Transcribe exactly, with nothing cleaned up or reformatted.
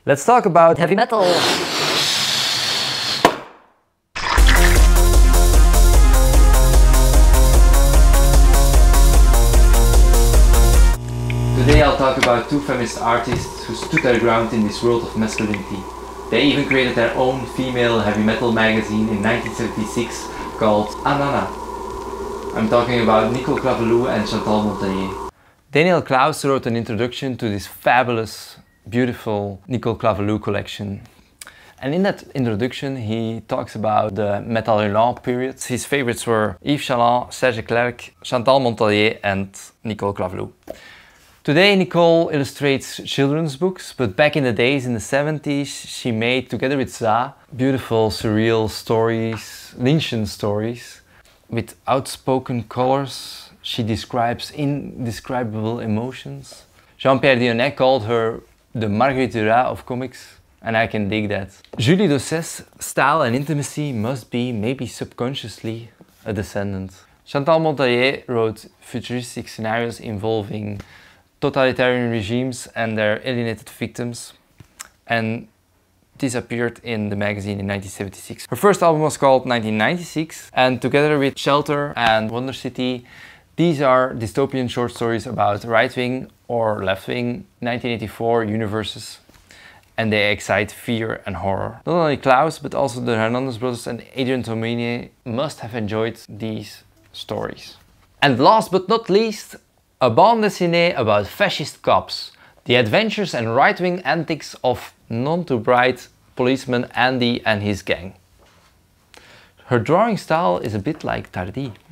Let's talk about heavy metal. Today I'll talk about two feminist artists who stood their ground in this world of masculinity. They even created their own female heavy metal magazine in nineteen seventy-six called Anana. I'm talking about Nicole Claveloux and Chantal Montagnier. Daniel Klaus wrote an introduction to this fabulous, beautiful Nicole Claveloux collection. And in that introduction he talks about the Metal Hurlant periods. His favorites were Yves Chaland, Serge Leclerc, Chantal Montagnier and Nicole Claveloux. Today Nicole illustrates children's books, but back in the days, in the seventies, she made, together with Za, beautiful surreal stories, Lynchian stories. With outspoken colors, she describes indescribable emotions. Jean-Pierre Dionnet called her the Marguerite Duras of comics, and I can dig that. Julie Doucet's style and intimacy must be, maybe subconsciously, a descendant. Chantal Montagnier wrote futuristic scenarios involving totalitarian regimes and their alienated victims, and this appeared in the magazine in nineteen seventy-six. Her first album was called nineteen ninety-six, and together with Shelter and Wonder City, these are dystopian short stories about right-wing or left-wing nineteen eighty-four universes, and they excite fear and horror. Not only Klaus, but also the Hernandez brothers and Adrien Tomine must have enjoyed these stories. And last but not least, a bande dessinée about fascist cops, the adventures and right-wing antics of none-too-bright policeman Andy and his gang. Her drawing style is a bit like Tardi.